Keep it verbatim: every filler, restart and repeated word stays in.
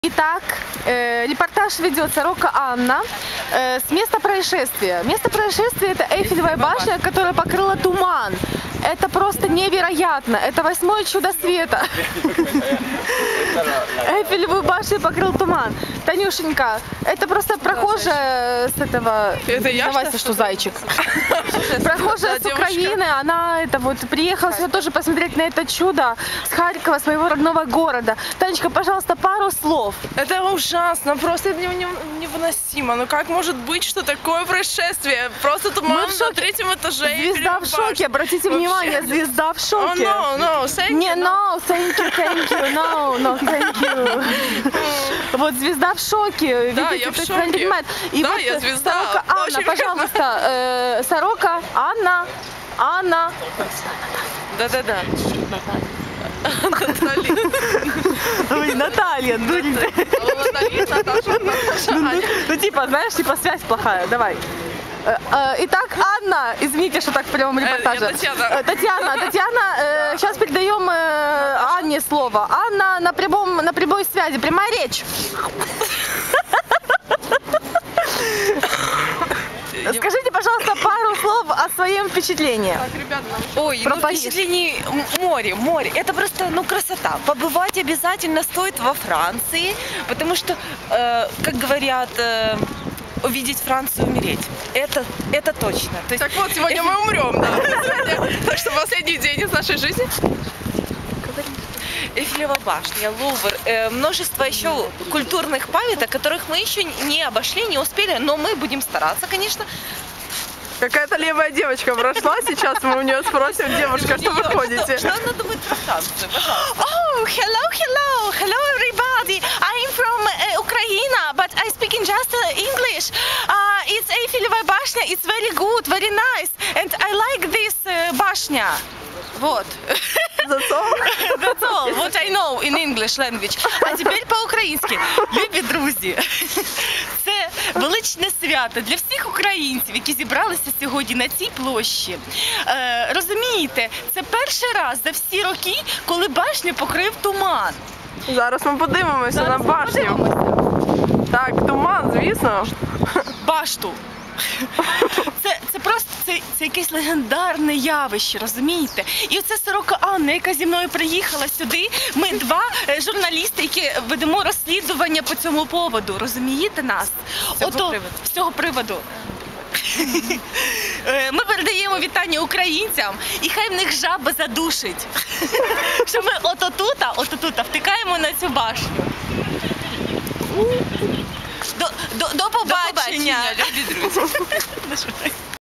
Итак, э, репортаж ведет Сорока Анна э, с места происшествия. Место происшествия — это Эйфелевая башня, которая покрыла туман. Это просто невероятно. Это восьмое чудо света. Эйфелевую башню покрыл туман. Танюшенька, это просто прохожая с этого... Это я, Давай, что, что зайчик. Прохожая с Украины, она это вот приехала сюда тоже посмотреть на это чудо с Харькова, с моего родного города. Танечка, пожалуйста, пару слов. Это ужасно, просто это невыносимо. Ну как может быть, что такое происшествие? Просто туман на третьем этаже. Звезда в шоке, обратите внимание, звезда в шоке. Oh, no, no, thank you. Не, no, thank you, thank you, no, no, thank you. Вот звезда в шоке. Да, видите, я в то есть шоке. она не понимает. И да, вот я звезда. Сорока Анна, Очень пожалуйста, э, Сорока Анна, Анна. Да-да-да. Ой, Наталья, дурень. Ну типа, знаешь, типа связь плохая, давай. Итак, Анна, извините, что так в прямом репортаже. Татьяна. Татьяна, Татьяна, э, сейчас передаем э, Анне слово. Анна на прямом, на прямой связи, прямая речь. Скажите, пожалуйста, пару слов о своем впечатлении. Ой, ну, впечатление море, море. Это просто, ну, красота. Побывать обязательно стоит во Франции, потому что, э, как говорят, э, увидеть Францию, умереть. Это, это точно. То есть, так вот, сегодня мы умрем, да. Так что последний день из нашей жизни. Эйфелева башня, Лувр, э, множество еще культурных памяток, которых мы еще не обошли, не успели, но мы будем стараться, конечно. Какая-то левая девочка прошла, сейчас мы у нее спросим, девушка, что вы ходите? Что, что она думает про Францию, пожалуйста. Oh, hello, hello, hello everybody. I'm from uh, Ukraine, but I speak in just uh, English. Uh, it's Эйфелевая башня, it's very good, very nice, and I like this uh, башня. Вот. That's all? That's all, what I know in English language. А тепер по-українськи. Любі друзі, це величне свято для всіх українців, які зібралися сьогодні на цій площі. Е, розумієте, це перший раз за всі роки, коли башню покрив туман. Зараз ми подивимося Зараз на ми башню. подивимося. Так, туман, звісно. Башту. Це, це просто це, це якесь легендарне явище, розумієте? І оце Сорока Анна, яка зі мною приїхала сюди. Ми два е, журналісти, які ведемо розслідування по цьому поводу. Розумієте нас? З цього Ото, приводу. з цього приводу. Е, Ми передаємо вітання українцям, і хай в них жаба задушить. Що ми ото-тута, ото-тута втикаємо на цю башню. До, до, до побачення, любі друзі.